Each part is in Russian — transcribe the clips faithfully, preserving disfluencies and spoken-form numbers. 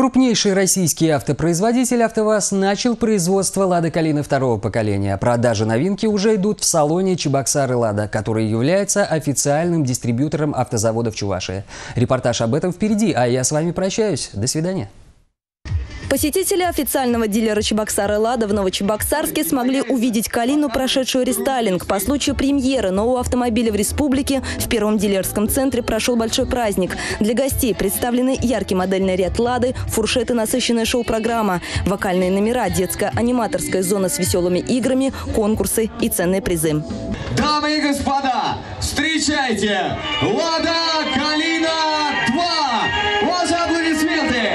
Крупнейший российский автопроизводитель «АвтоВАЗ» начал производство «Лада Калина» второго поколения. Продажи новинки уже идут в салоне «Чебоксары Лада», который является официальным дистрибьютором автозавода в Чувашии. Репортаж об этом впереди, а я с вами прощаюсь. До свидания. Посетители официального дилера «Чебоксары Лада» в Новочебоксарске смогли увидеть «Калину», прошедшую рестайлинг. По случаю премьеры нового автомобиля в республике в первом дилерском центре прошел большой праздник. Для гостей представлены яркий модельный ряд «Лады», фуршеты, насыщенная шоу-программа, вокальные номера, детская аниматорская зона с веселыми играми, конкурсы и ценные призы. Дамы и господа, встречайте «Лада Калина два». Ваши аплодисменты!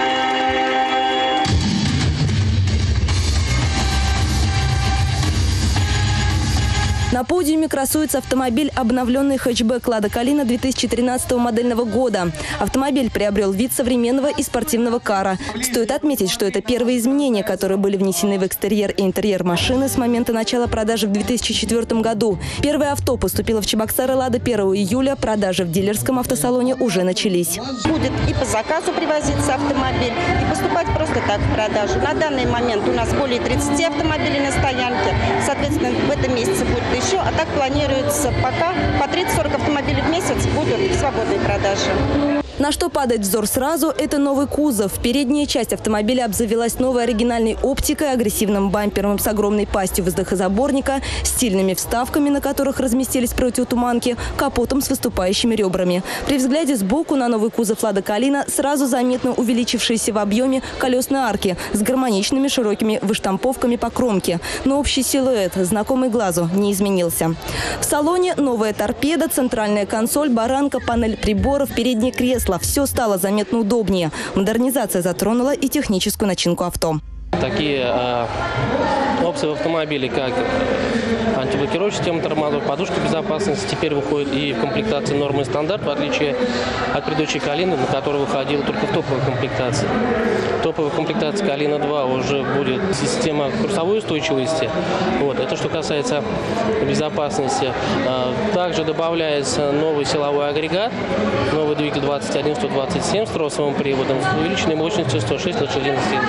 На подиуме красуется автомобиль обновленный хэтчбэк «Лада Калина» две тысячи тринадцатого модельного года. Автомобиль приобрел вид современного и спортивного кара. Стоит отметить, что это первые изменения, которые были внесены в экстерьер и интерьер машины с момента начала продажи в две тысячи четвёртом году. Первое авто поступило в «Чебоксары Лада» первого июля. Продажи в дилерском автосалоне уже начались. Будет и по заказу привозиться автомобиль, и поступать просто так в продажу. На данный момент у нас более тридцати автомобилей на стоянке. Соответственно, в этом месяце будет еще, а так планируется пока по тридцать-сорок автомобилей в месяц будут в свободной продаже. На что падает взор сразу – это новый кузов. Передняя часть автомобиля обзавелась новой оригинальной оптикой, агрессивным бампером с огромной пастью воздухозаборника, стильными вставками, на которых разместились противотуманки, капотом с выступающими ребрами. При взгляде сбоку на новый кузов «Лада Калина» сразу заметно увеличившиеся в объеме колесные арки с гармоничными широкими выштамповками по кромке. Но общий силуэт, знакомый глазу, не изменился. В салоне новая торпеда, центральная консоль, баранка, панель приборов, переднее кресло. Все стало заметно удобнее. Модернизация затронула и техническую начинку авто. Такие э, опции в автомобиле, как антиблокирующая система тормозов, подушка безопасности, теперь выходит и в комплектации нормы и стандарт, в отличие от предыдущей «Калины», на которой выходила только в топовой комплектации. В топовой комплектации «Калина два» уже будет система курсовой устойчивости. Вот. Это что касается безопасности. Также добавляется новый силовой агрегат, новый двигатель двадцать один сто двадцать семь с тросовым приводом, с увеличенной мощностью сто шесть лошадиных сил.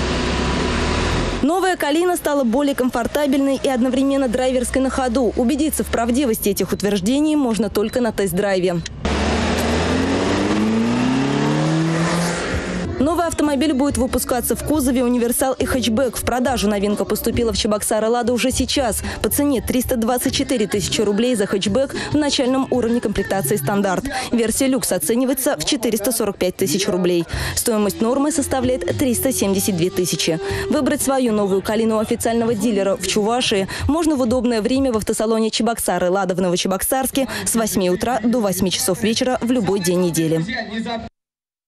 Новая «Калина» стала более комфортабельной и одновременно драйверской на ходу. Убедиться в правдивости этих утверждений можно только на тест-драйве. Новый автомобиль будет выпускаться в кузове универсал и хэтчбэк. В продажу новинка поступила в «Чебоксары Лада» уже сейчас. По цене триста двадцать четыре тысячи рублей за хэтчбэк в начальном уровне комплектации стандарт. Версия люкс оценивается в четыреста сорок пять тысяч рублей. Стоимость нормы составляет триста семьдесят две тысячи. Выбрать свою новую «Калину» официального дилера в Чувашии можно в удобное время в автосалоне «Чебоксары Лада» в Новочебоксарске с восьми утра до восьми часов вечера в любой день недели.